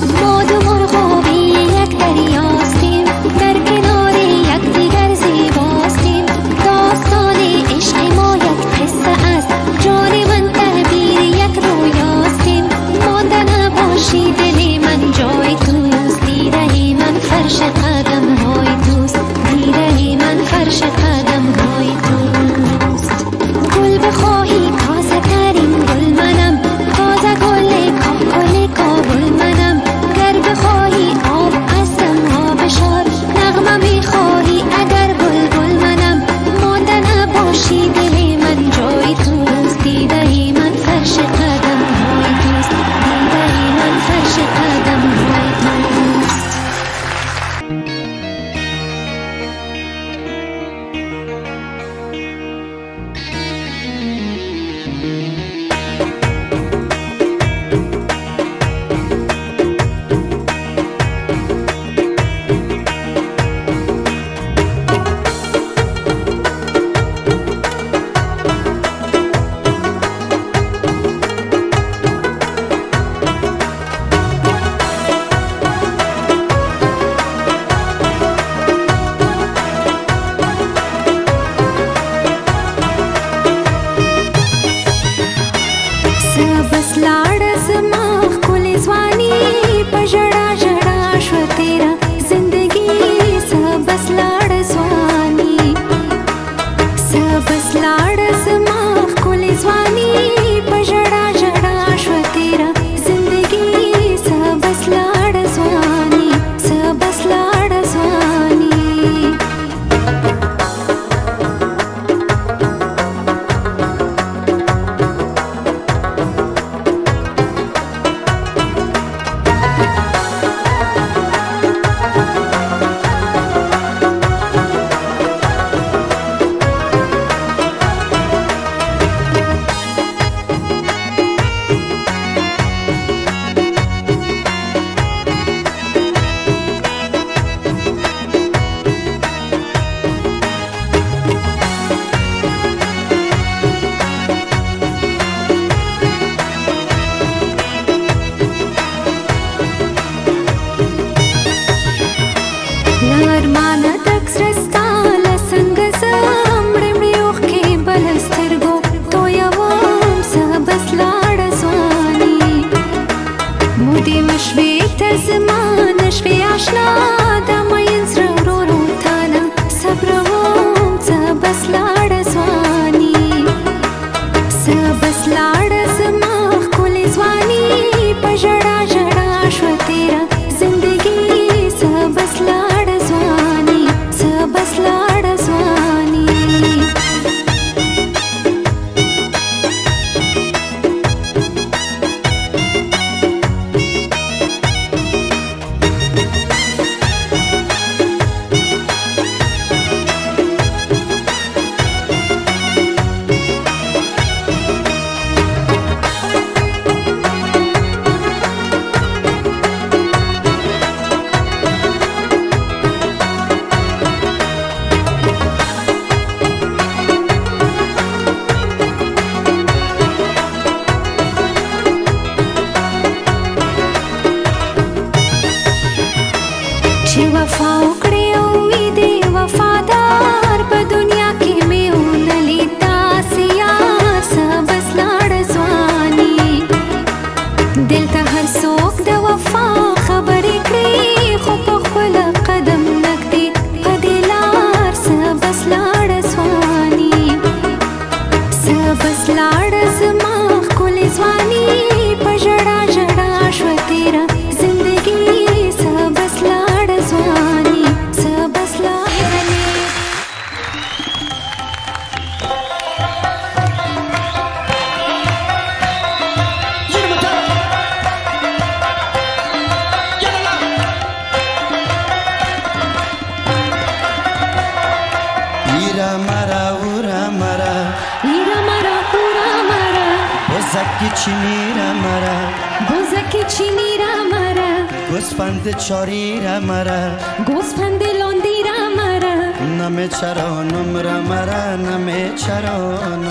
بزکی چینی را مرا بزکی چینی را مرا گوسفند چاری را مرا گوسفند لندی را مرا نمی چرانم را مرا نمی چرانم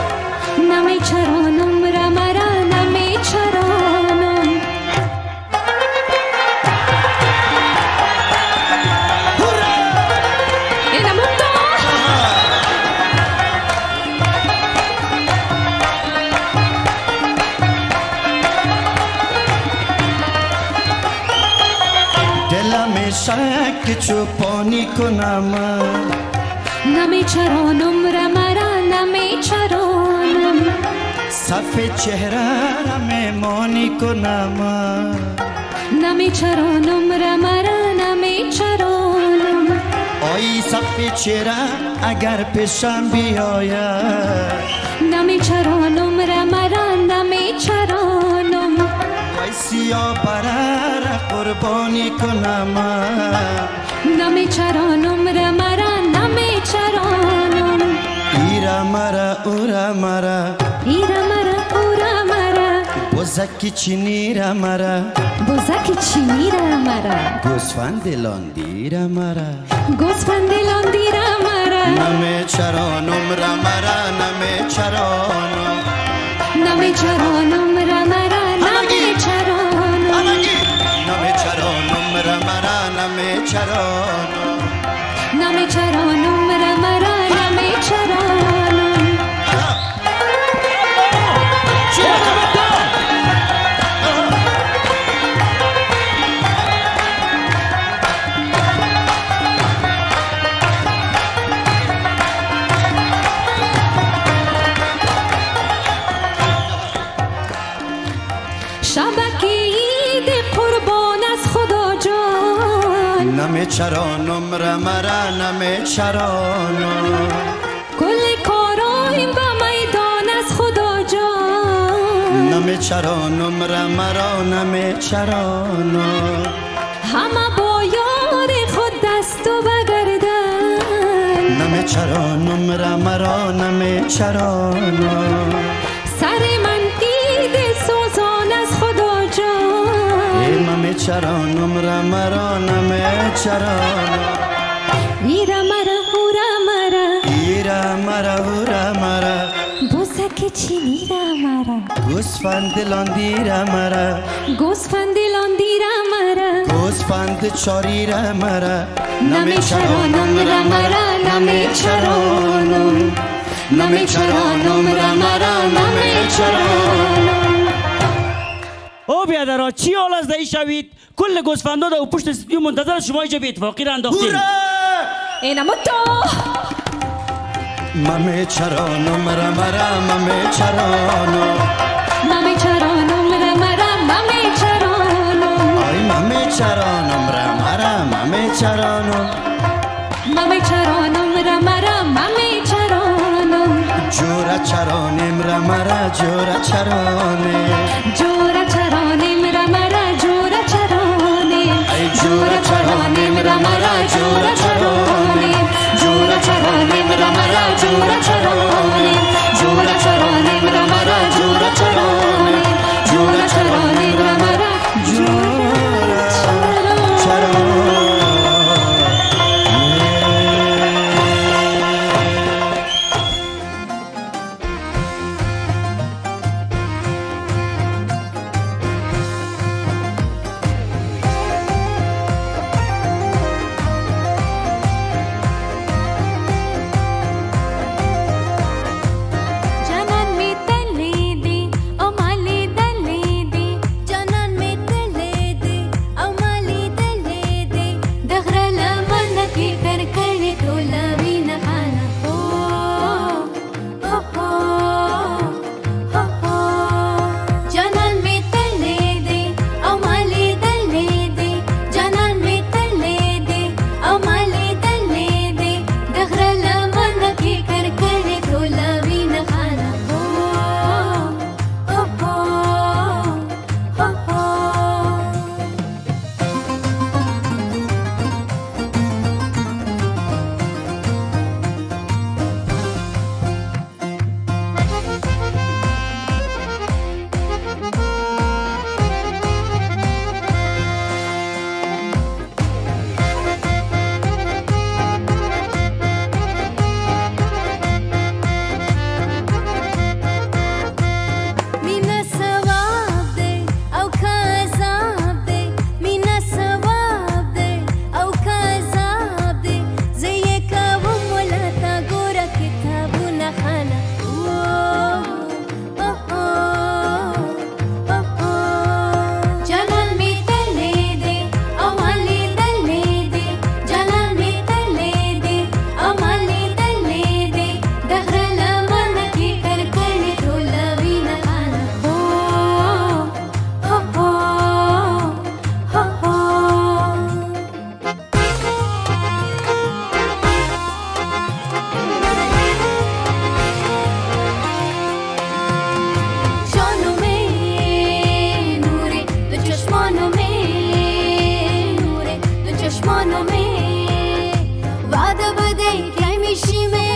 نمی چرانم را مرا نمی چرانم دلم شک چوپانی کنم نمیچرانم رمرا نمیچرانم صف چهره را میمانی کنم نمیچرانم رمرا نمیچرانم آی صف چهره اگر پیشم بیاید نمیچرانم رمرا نمیچرانم وای سیاه پره را قربانی کنم نمیچرانم رمرا نمیچرانم ایرا مرا اورا مرا ایرا مرا اورا مرا بزکی چینی را مرا بزکی چینی را مرا گوسفند لاندی را مرا گوسفند لاندی را مرا نمیچرانم را مرا نمیچرانم نمیچرانم را مرا نمیچرانم نمیچرانم را مرا نمیچرانم نمیچرانم را مرا نمیچرانم شبکه عید قربان از خدا جان نمیچرانم را مرا نمیچرانم کل کارایم با میدان از خدا جان نمیچرانم را مرا نمیچرانم همه با یار خود دست و بگردن نمیچرانم را مرا نمیچرانم سر من عید سوزان از خدا جان نمیچرانم را مرا نمیچرانم ایرا مرا هورا مرا ایرا مرا هورا مرا بوسک چینی را مرا گوسفند لاندی را مرا گوسفند لاندی را مرا گوسفند چاری را مرا نمیچرانم را مرا نمیچرانم نمیچرانم را مرا نمیچرانم او بیادرها چی حال از دهی شوید؟ کل گوسفندا در پشت استودیو منتظر شما اینجا به اتفاقی را انداختیم. اینم تو نمیچرانم را مرا نمیچرانم نمیچرانم را مرا نمیچرانم آی نمیچرانم را مرا نمیچرانم نمیچرانم را مرا نمیچرانم جورا چرانم را مرا جورا چرانم جورا چرانم را مرا جورا چرانم جورا چرانم را مرا جورا چرانم جورا چرانم را مرا جورا چرانم جورا چرانم را مرا جورا چرانم جورا چرانم را مرا جورا چرانم جانمه وعده بده که میشیمه